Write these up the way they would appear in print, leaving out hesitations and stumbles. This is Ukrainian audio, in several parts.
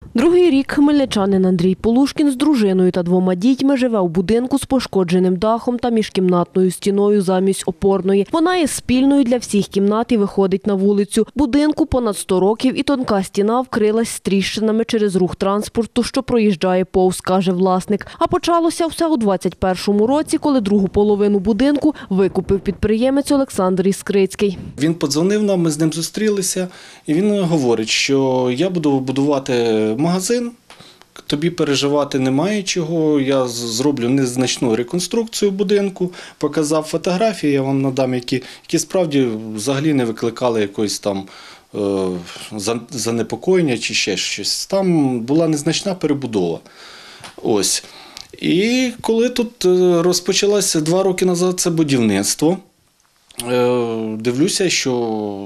Другий рік хмельничанин Андрій Полушкін з дружиною та 2 дітьми живе у будинку з пошкодженим дахом та міжкімнатною стіною замість опорної. Вона є спільною для всіх кімнат і виходить на вулицю. Будинку понад 100 років і тонка стіна вкрилась тріщинами через рух транспорту, що проїжджає повз, каже власник. А почалося все у 2021 році, коли другу половину будинку викупив підприємець Олександр Іскрицький. Він подзвонив нам, ми з ним зустрілися, і він говорить, що я буду будувати магазин, тобі переживати немає чого, я зроблю незначну реконструкцію будинку, показав фотографії, я вам надам, які справді взагалі не викликали якоїсь там занепокоєння чи ще щось. Там була незначна перебудова. Ось. І коли тут розпочалося 2 роки назад це будівництво, дивлюся, що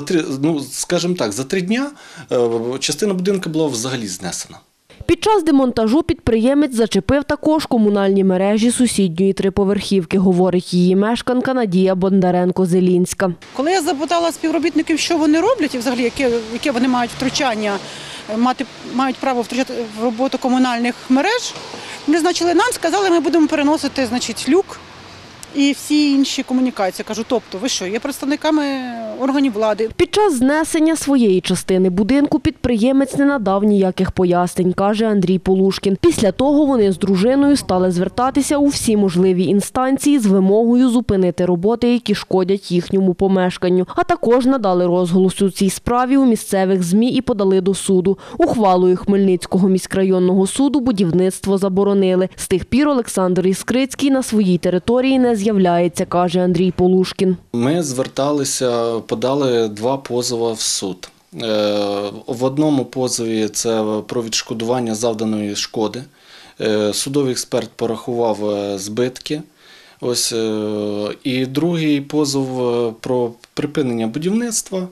за 3 дня частина будинку була взагалі знесена. Під час демонтажу підприємець зачепив також комунальні мережі сусідньої 3-поверхівки, говорить її мешканка Надія Бондаренко-Зелінська. Коли я запитала співробітників, що вони роблять і взагалі яке вони мають втручання, мають право втручати в роботу комунальних мереж, вони нам сказали, ми будемо переносити люк і всі інші комунікації. Кажу, тобто, ви що, є представниками органів влади? Під час знесення своєї частини будинку підприємець не надав ніяких пояснень, каже Андрій Полушкін. Після того вони з дружиною стали звертатися у всі можливі інстанції з вимогою зупинити роботи, які шкодять їхньому помешканню. А також надали розголос у цій справі у місцевих ЗМІ і подали до суду. Ухвалою Хмельницького міськрайонного суду будівництво заборонили. З тих пір Олександр Іскрицький на своїй території не з'являється, каже Андрій Полушкін. Ми зверталися, подали 2 позови в суд. В одному позові це про відшкодування завданої шкоди. Судовий експерт порахував збитки. Ось, і другий позов про припинення будівництва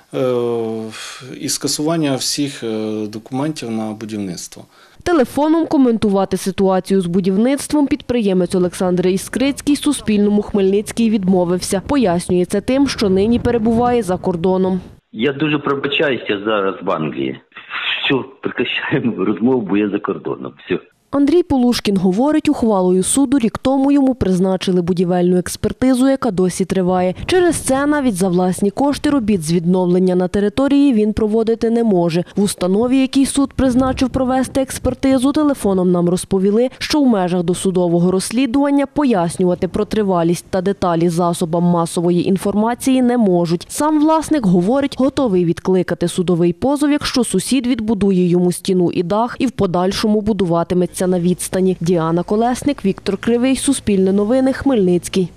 і скасування всіх документів на будівництво. Телефоном коментувати ситуацію з будівництвом підприємець Олександр Іскрицький Суспільному Хмельницький відмовився. Пояснює це тим, що нині перебуває за кордоном. Я дуже пробачаюся зараз в Англії. Все, прекращаємо розмову, бо я за кордоном. Все. Андрій Полушкін говорить, ухвалою суду рік тому йому призначили будівельну експертизу, яка досі триває. Через це навіть за власні кошти робіт з відновлення на території він проводити не може. В установі, який суд призначив провести експертизу, телефоном нам розповіли, що в межах досудового розслідування пояснювати про тривалість та деталі засобам масової інформації не можуть. Сам власник, говорить, готовий відкликати судовий позов, якщо сусід відбудує йому стіну і дах і в подальшому будуватиметься на відстані. Діана Колесник, Віктор Кривий, Суспільне новини, Хмельницький.